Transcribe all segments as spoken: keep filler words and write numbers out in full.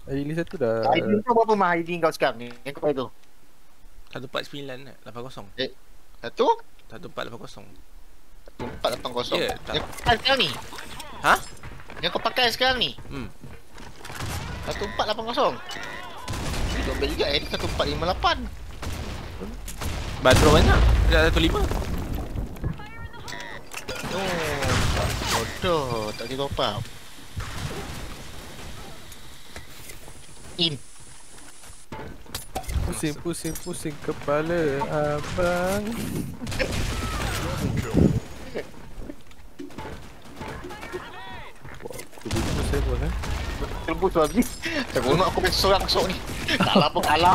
I D satu dah. I D kau berapa mah I D kau sekarang ni? Yang kau tu? satu empat sembilan lapan kosong. Eh, satu? satu empat lapan kosong. satu empat lapan kosong. Ya, tak. Yang kau pakai sekarang ni? Ha? Yang kau pakai sekarang ni? Hmm. satu empat lapan kosong. Itu ambil juga eh, satu empat lima lapan. Bandrol banyak. Dah satu lima. Oh, bodoh, tak boleh top up. In. Pusing, pusing, pusing kepala abang. Wah, aku lupa saya pun eh. Terbus tu habis. Seronok aku main seorang esok ni. Kalah pun kalah.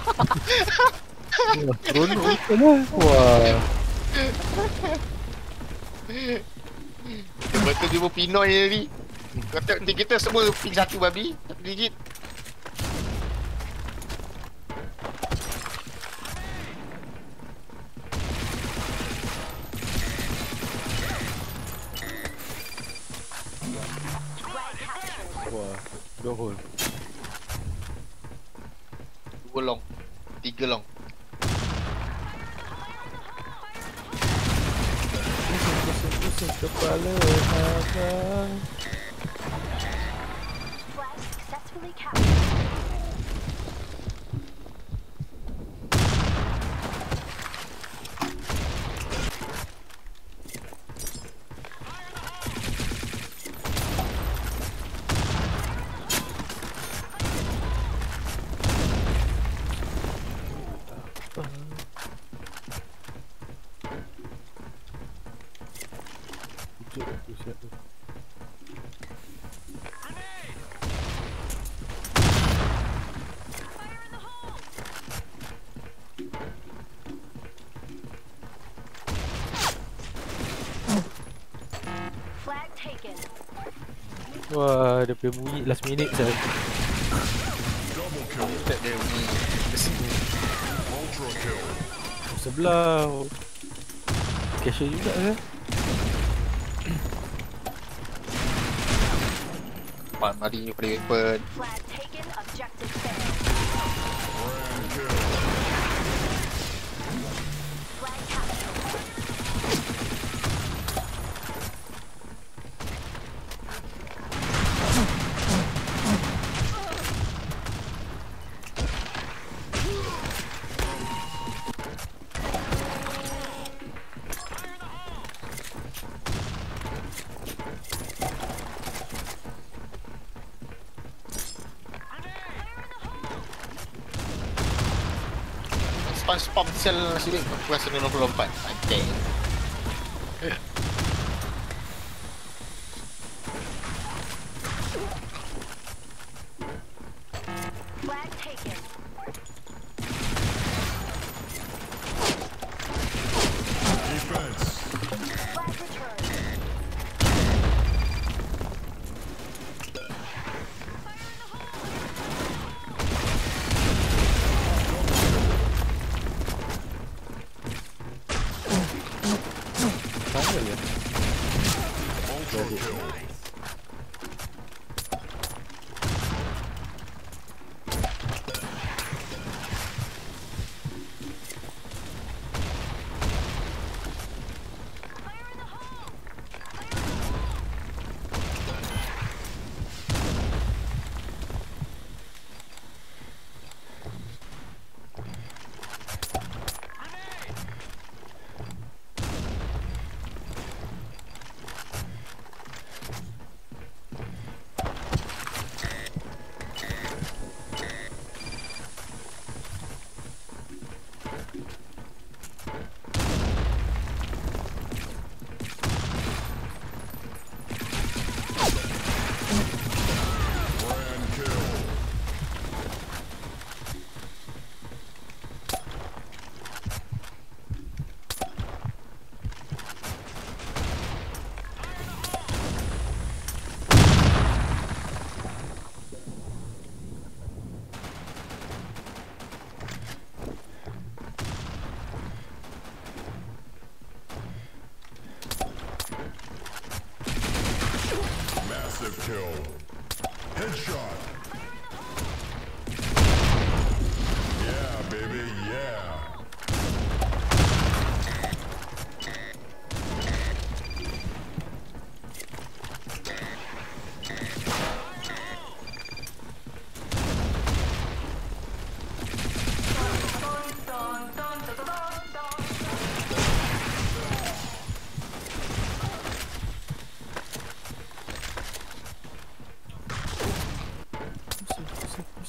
Wah, seronok betul lah. Wah. Betul jumpa Pinoy je ni. Kata tim kita semua pin satu babi. Satu digit. Wah, dua hole. Dua long. Tiga long. Pusing, pusing kepala abang. Flag successfully captured. Pucuk aku siap tu. Flag taken. Wah, dia punya bunyi last minute saya. Tak ada ni. Sebelah. Cashier juga ke? Mak mari pada weapon. Flag taken. Objective failed. Flag captured. Spam-spam sel nasi bilik aku rasa enam puluh empat. Anjay. Flag taken. Flag returned. Sama je.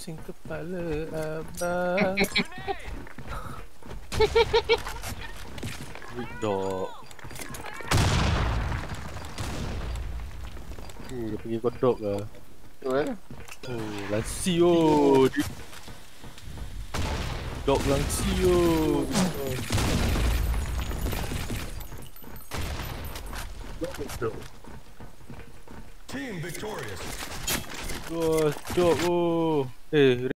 pusing kepala abang. Big dog. Uh, dia pergi kodok ke? Tu eh. Oh, langsi oh. Dia- Dog langsi oh. Team victorious. Oh, dog oh. Eh,